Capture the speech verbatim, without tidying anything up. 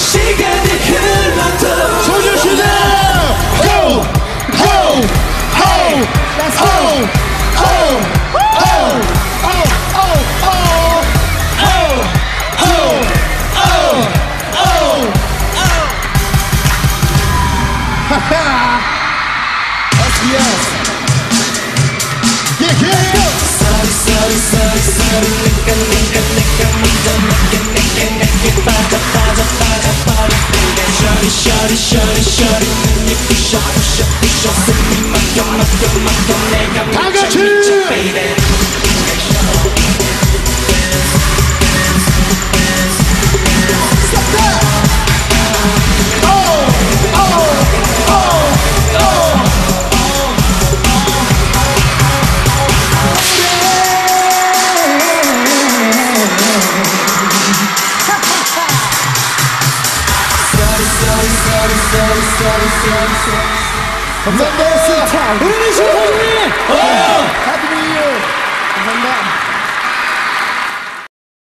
시간이 흘러도 소녀시대 Ho! Ho! Ho! Let's go! Ho! Ho! Ho! Ho! Ho! Ho! Ho! Ho! Haha! 에스피에스 Yeah, yeah! Sorry, sorry, sorry, sorry 내가 내가 내가 먼저 내게 내게 내게 빠져 빠져 빠져 버려 Shorty, shorty, shorty, shorty 눈이 부셔 부셔 부셔 숨이 막혀 막혀 막혀 내가 다 미쳐 같이! 미쳐 baby Stop that! Oh! Oh! Oh! Oh! 감사합니다. 우리 미션 호중이!